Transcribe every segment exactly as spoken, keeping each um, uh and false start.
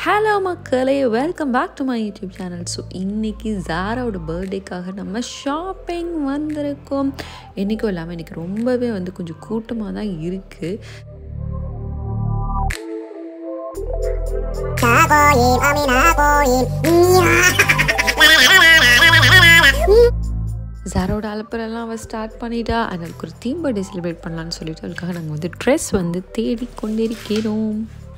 Hello மக்களே, welcome back to my YouTube channel. So இன்னைக்கு ஜாராவோட பர்த்டேக்காக நம்ம ஷாப்பிங் வந்திருக்கோம். என்னைக்கும் இல்லாமல் இன்னைக்கு ரொம்பவே வந்து கொஞ்சம் கூட்டமாக தான் இருக்குது. ஜாரோட அலப்பரெல்லாம் அவள் ஸ்டார்ட் பண்ணிட்டா. அண்ட் அதுக்கு ஒரு தீம் பர்த்டே செலிப்ரேட் பண்ணலான்னு சொல்லிட்டு அதுக்காக நாங்கள் வந்து ட்ரெஸ் வந்து தேடி கொண்டிருக்கிறோம்.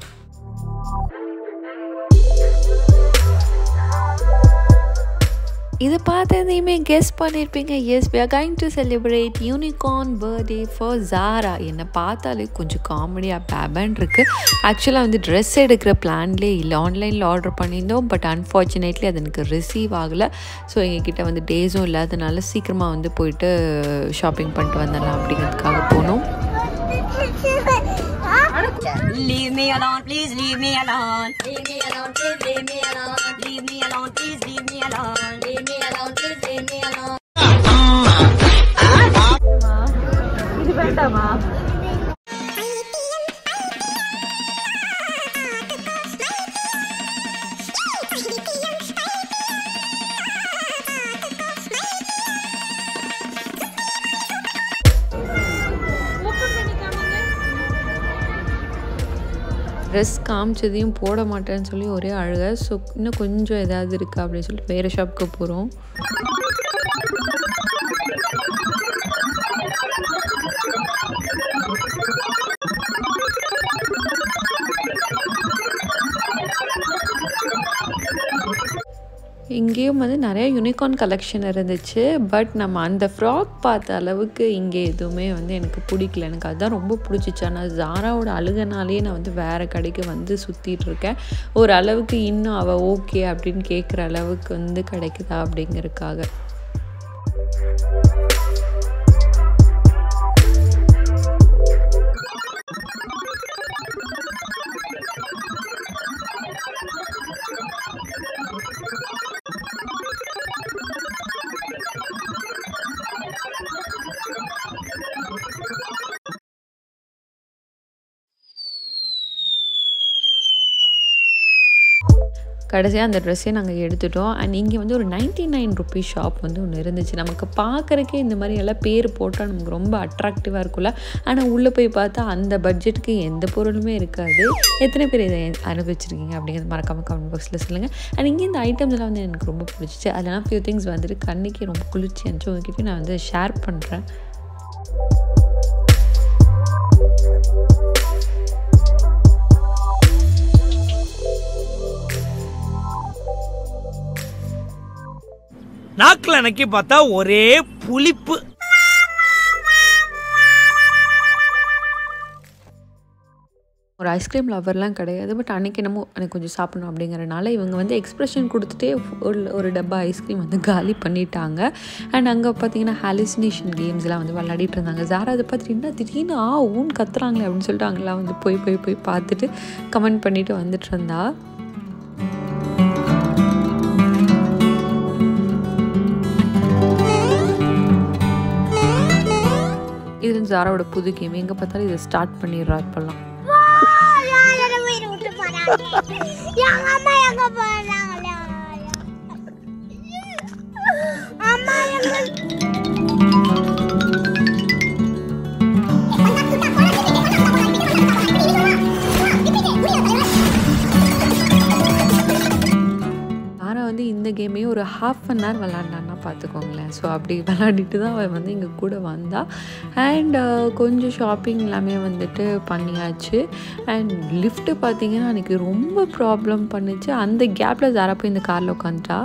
இதை பார்த்ததையுமே கெஸ் பண்ணியிருப்பீங்க. Yes, we are going to celebrate unicorn birthday for Zaara. என்னை பார்த்தாலே கொஞ்சம் காமெடியாக பேபன் இருக்குது. ஆக்சுவலாக வந்து ட்ரெஸ் எடுக்கிற பிளான்லேயே இல்லை, ஆன்லைனில் ஆர்டர் பண்ணியிருந்தோம். பட் அன்ஃபார்ச்சுனேட்லி அது எனக்கு ரிசீவ் ஆகலை. ஸோ எங்ககிட்ட வந்து டேஸும் இல்லாதனால சீக்கிரமாக வந்து போயிட்டு ஷாப்பிங் பண்ணிட்டு வந்துடலாம் அப்படிங்கிறதுக்காக போனோம். Leave me alone, please leave me alone. Leave me alone, please leave me alone. Leave me alone, please leave me alone. Leave me alone, please leave me alone. இது வேண்டாமா? ட்ரெஸ் காமிச்சதையும் போட மாட்டேன்னு சொல்லி ஒரே அழுக. ஸோ இன்னும் கொஞ்சம் ஏதாவது இருக்குது அப்படின்னு சொல்லிட்டு வேறு ஷாப்புக்கு போகிறோம். இங்கேயும் வந்து நிறைய யூனிகார்ன் கலெக்ஷன் இருந்துச்சு. பட் நம்ம அந்த ஃப்ராக் பார்த்த அளவுக்கு இங்கே எதுவுமே வந்து எனக்கு பிடிக்கல. எனக்கு அதுதான் ரொம்ப பிடிச்சிச்சு. ஆனால் ஜாராவோட அழுகனாலே நான் வந்து வேறு கடைக்கு வந்து சுற்றிட்டு இருக்கேன். ஒரு அளவுக்கு இன்னும் அவள் ஓகே அப்படின்னு கேட்குற அளவுக்கு வந்து கிடைக்குதா அப்படிங்கிறதுக்காக. கடைசியாக அந்த ட்ரெஸ்ஸே நாங்கள் எடுத்துட்டோம். அண்ட் இங்கே வந்து ஒரு நைன்ட்டி நைன் ருபீஸ் ஷாப் வந்து ஒன்று இருந்துச்சு. நமக்கு பார்க்குறக்கே இந்த மாதிரி எல்லாம் பேர் போட்டால் நமக்கு ரொம்ப அட்ராக்டிவாக இருக்கும்ல. ஆனால் உள்ளே போய் பார்த்தா அந்த பட்ஜெட்டுக்கு எந்த பொருளுமே இருக்காது. எத்தனை பேர் இதை அனுபவிச்சிருக்கீங்க அப்படிங்கிறது மறக்காமல் கமெண்ட் பாக்ஸில் சொல்லுங்கள். அண்ட் இங்கே இந்த ஐட்டம்ஸ்லாம் வந்து எனக்கு ரொம்ப பிடிச்சிச்சு. அதெல்லாம் ஃபியூ திங்ஸ் வந்துட்டு கண்ணுக்கு ரொம்ப குளிர்ச்சி இருந்துச்சு. உங்ககிட்ட நான் வந்து ஷேர் பண்ணுறேன். நாக்கில் அன்னைக்கு பார்த்தா ஒரே புளிப்பு. ஒரு ஐஸ்கிரீம் லவர்லாம் கிடையாது. பட் அன்றைக்கி என்னமோ எனக்கு கொஞ்சம் சாப்பிடணும் அப்படிங்கிறனால இவங்க வந்து எக்ஸ்ப்ரெஷன் கொடுத்துட்டே ஒரு ஒரு டப்பா ஐஸ்கிரீம் வந்து காலி பண்ணிட்டாங்க. அண்ட் அங்கே பார்த்தீங்கன்னா ஹாலுசினேஷன் கேம்ஸ்லாம் வந்து விளையாடிட்டு இருந்தாங்க. ஜாரா அதை பார்த்துட்டிங்கன்னா திடீர்னு ஆ ஊன் கத்துறாங்களே அப்படின்னு சொல்லிட்டு அங்கெல்லாம் வந்து போய் போய் போய் பார்த்துட்டு கமெண்ட் பண்ணிட்டு வந்துட்டு இருந்தா. இது ஜாராவோட புது கேம். எங்கே பார்த்தாலும் இதை ஸ்டார்ட் பண்ணிடுறா இப்பெல்லாம். வந்து இந்த கேமையும் ஒரு ஹாஃப் அன் ஹவர் விளாண்டான்னா பார்த்துக்கோங்களேன். ஸோ அப்படி விளாடிட்டு தான் அவள் வந்து இங்கே கூட வந்தாள். அண்ட் கொஞ்சம் ஷாப்பிங் எல்லாமே வந்துட்டு பண்ணியாச்சு. அண்ட் லிஃப்ட்டு பார்த்திங்கன்னா அன்றைக்கி ரொம்ப ப்ராப்ளம் பண்ணிச்சு. அந்த கேப்பில் ஜாரா போய் இந்த காரில் உட்காந்துட்டா.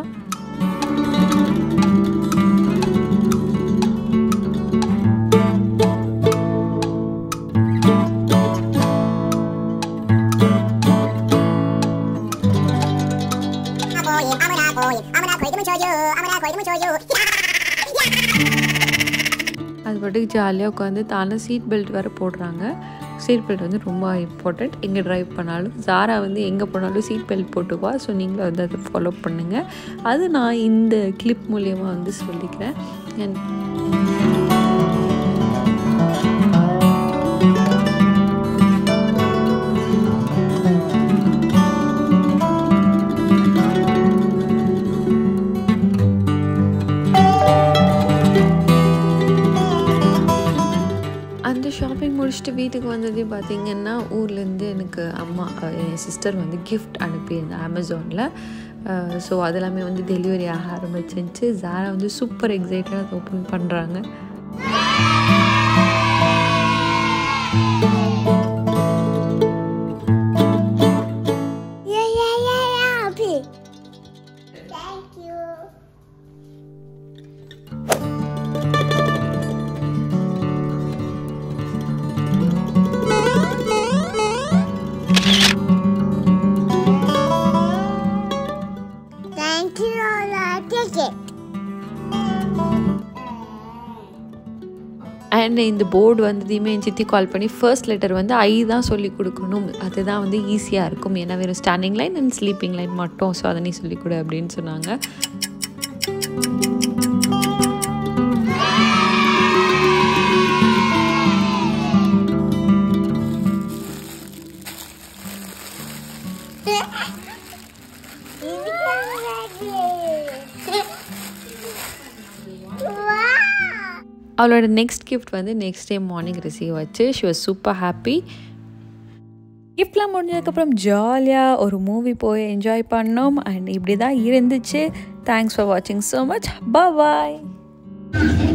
அது பாட்டுக்கு ஜாலியாக உட்காந்து தானே சீட் பெல்ட் வேறு போடுறாங்க. சீட் பெல்ட் வந்து ரொம்ப இம்பார்ட்டண்ட். எங்கே ட்ரைவ் பண்ணாலும் ஜாரா வந்து எங்கே போனாலும் சீட் பெல்ட் போட்டுக்குவா. ஸோ நீங்களும் வந்து அதை ஃபாலோ பண்ணுங்கள். அது நான் இந்த கிளிப் மூலியமாக வந்து சொல்லிக்கிறேன். வந்ததையும் பார்த்திங்கன்னா ஊர்லேருந்து எனக்கு அம்மா என் சிஸ்டர் வந்து கிஃப்ட் அனுப்பியிருந்தேன் அமேசானில். ஸோ அதெல்லாமே வந்து டெலிவரி ஆக ஆரம்பிச்சிருந்துச்சு. ஜாரா வந்து சூப்பர் எக்ஸைட்டடாக அதை ஓப்பன் பண்ணுறாங்க. அண்ட் இந்த போர்டு வந்ததையுமே என் சித்தி கால் பண்ணி ஃபர்ஸ்ட் லெட்டர் வந்து ஐ தான் சொல்லி கொடுக்கணும், அதுதான் வந்து ஈஸியாக இருக்கும், ஏன்னா வெறும் standing line and sleeping line மட்டும், ஸோ அதை நீ சொல்லிக் கொடு அப்படின்னு சொன்னாங்க. அவளோட நெக்ஸ்ட் கிஃப்ட் வந்து நெக்ஸ்ட் டே மார்னிங் ரிசீவ் ஆச்சு. She was super happy. கிஃப்ட்லாம் முடிஞ்சதுக்கப்புறம் ஜாலியாக ஒரு மூவி போய் என்ஜாய் பண்ணோம். அண்ட் இப்படி தான் இருந்துச்சு. தேங்க்ஸ் ஃபார் வாட்சிங் ஸோ மச். பாய்.